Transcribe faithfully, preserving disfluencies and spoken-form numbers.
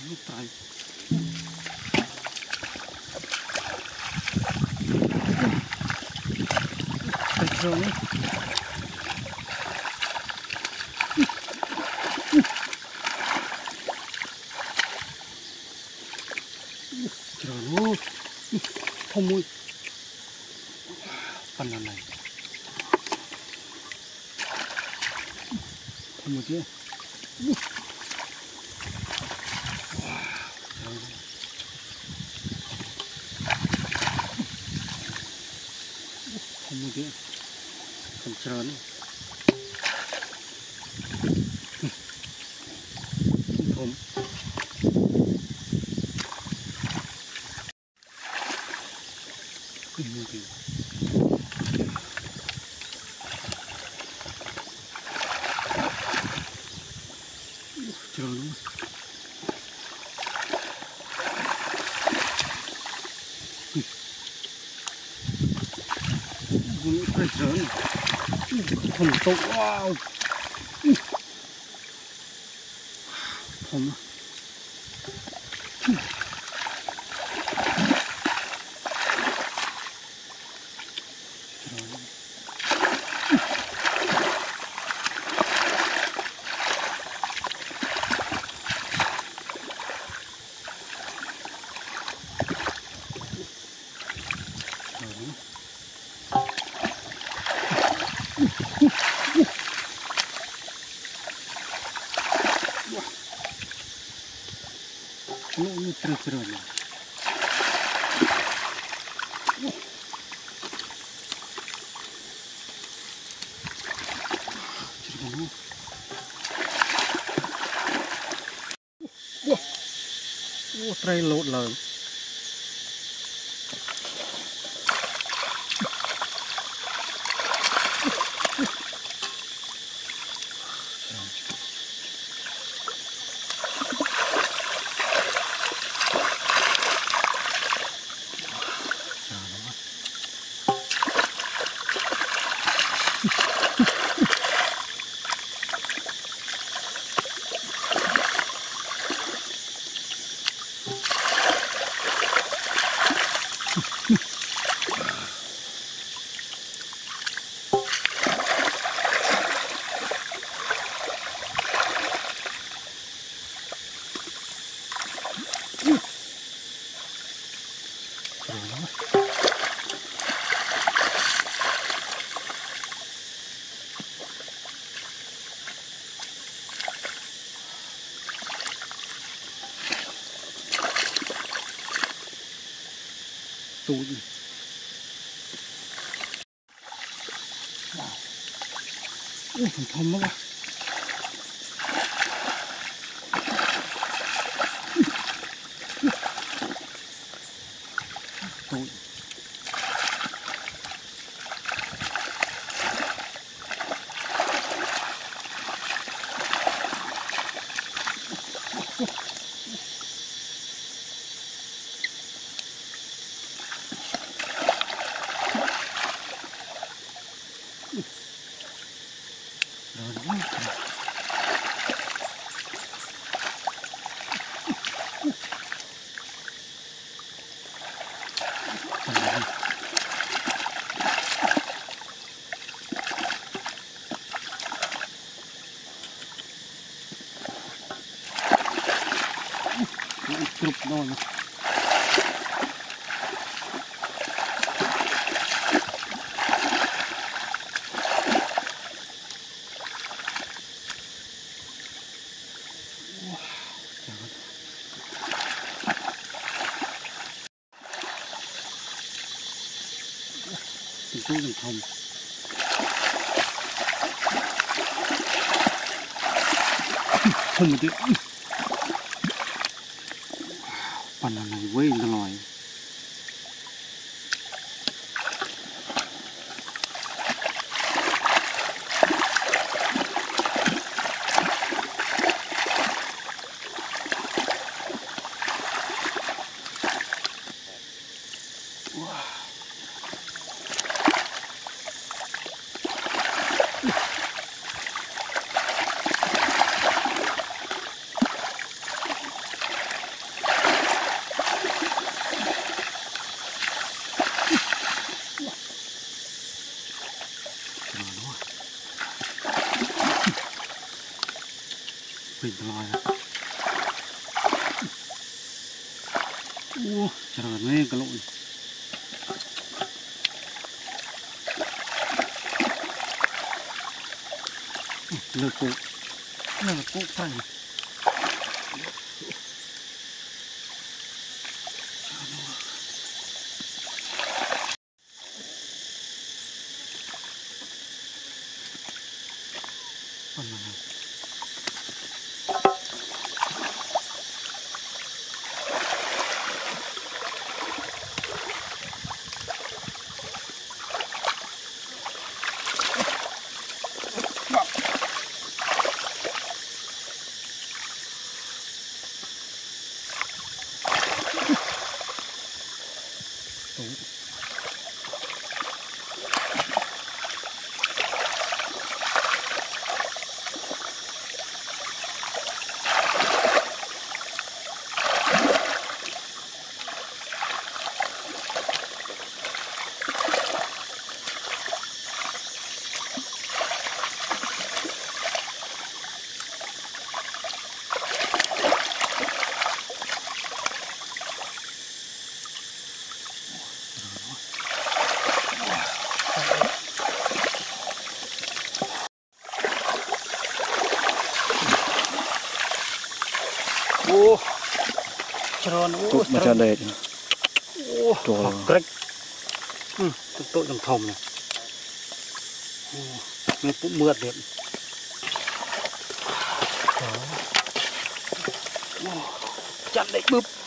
ลูกไตรไปเจอนี่เจอลูกขโมยปันอะไรขโมยเจ้ขโมยเจ้ขนเจริญผมขโมยเจ้เจริญบุญไปเจริญผมตกว้าวผมนี่นี่เจริญเจริญเลยเจริญลูกว้าโอ้ไตรโลดเลยตูนโอ้ผมทำมากว่ะตูนกรุบนอนตู้ยังทำทำมาดิปันอะไรเว้ยอร่อย phình lòi ô trời ơi cái lội lừa cụ lừa cụ phải con này ô tròn ô mà tròn đầy ô tròn cách ừ tội đồng thòng này nó cũng mượt được chặn đấy bụp